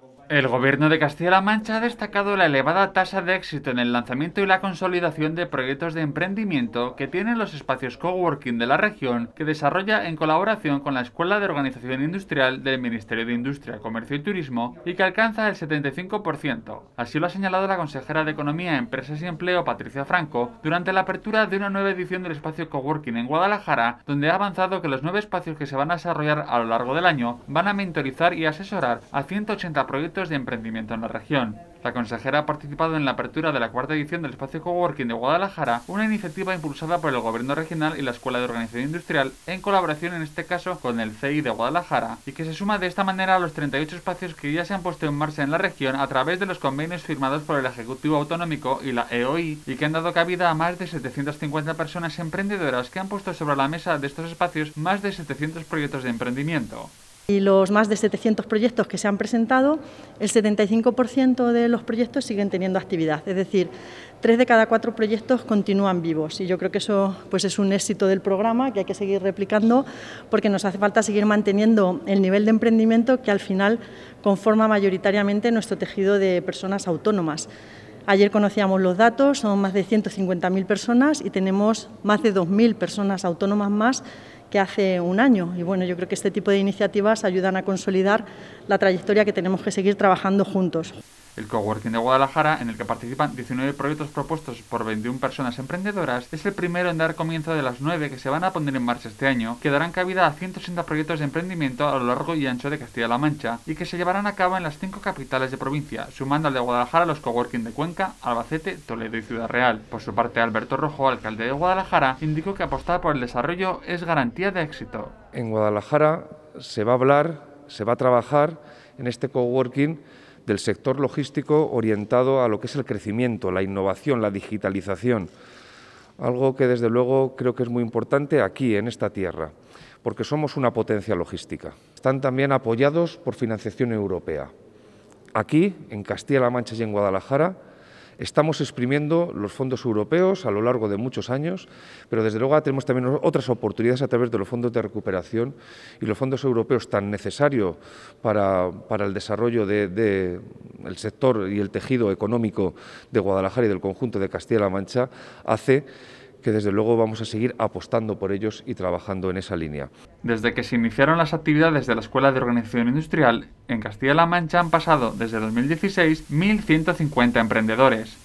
El Gobierno de Castilla-La Mancha ha destacado la elevada tasa de éxito en el lanzamiento y la consolidación de proyectos de emprendimiento que tienen los espacios coworking de la región, que desarrolla en colaboración con la Escuela de Organización Industrial del Ministerio de Industria, Comercio y Turismo y que alcanza el 75%. Así lo ha señalado la consejera de Economía, Empresas y Empleo, Patricia Franco, durante la apertura de una nueva edición del espacio coworking en Guadalajara, donde ha avanzado que los 9 espacios que se van a desarrollar a lo largo del año van a mentorizar y asesorar a 180 proyectos de emprendimiento en la región. La consejera ha participado en la apertura de la 4ª edición del Espacio Coworking de Guadalajara, una iniciativa impulsada por el Gobierno regional y la Escuela de Organización Industrial, en colaboración en este caso con el CEI de Guadalajara, y que se suma de esta manera a los 38 espacios que ya se han puesto en marcha en la región a través de los convenios firmados por el Ejecutivo Autonómico y la EOI, y que han dado cabida a más de 750 personas emprendedoras que han puesto sobre la mesa de estos espacios más de 700 proyectos de emprendimiento. Y los más de 700 proyectos que se han presentado, el 75% de los proyectos siguen teniendo actividad, es decir, 3 de cada 4 proyectos continúan vivos y yo creo que eso pues es un éxito del programa que hay que seguir replicando porque nos hace falta seguir manteniendo el nivel de emprendimiento que al final conforma mayoritariamente nuestro tejido de personas autónomas. Ayer conocíamos los datos, son más de 150.000 personas y tenemos más de 2.000 personas autónomas más que hace un año. Y bueno, yo creo que este tipo de iniciativas ayudan a consolidar la trayectoria que tenemos que seguir trabajando juntos. El Coworking de Guadalajara, en el que participan 19 proyectos propuestos por 21 personas emprendedoras, es el primero en dar comienzo de las 9 que se van a poner en marcha este año, que darán cabida a 180 proyectos de emprendimiento a lo largo y ancho de Castilla-La Mancha y que se llevarán a cabo en las 5 capitales de provincia, sumando al de Guadalajara los Coworking de Cuenca, Albacete, Toledo y Ciudad Real. Por su parte, Alberto Rojo, alcalde de Guadalajara, indicó que apostar por el desarrollo es garantía de éxito. En Guadalajara se va a hablar, se va a trabajar en este coworking del sector logístico orientado a lo que es el crecimiento, la innovación, la digitalización, algo que desde luego creo que es muy importante aquí, en esta tierra, porque somos una potencia logística. Están también apoyados por financiación europea. Aquí, en Castilla-La Mancha y en Guadalajara, estamos exprimiendo los fondos europeos a lo largo de muchos años, pero desde luego tenemos también otras oportunidades a través de los fondos de recuperación y los fondos europeos tan necesarios para el desarrollo del sector y el tejido económico de Guadalajara y del conjunto de Castilla-La Mancha, hace que desde luego vamos a seguir apostando por ellos y trabajando en esa línea. Desde que se iniciaron las actividades de la Escuela de Organización Industrial, en Castilla-La Mancha han pasado desde 2016 1.150 emprendedores.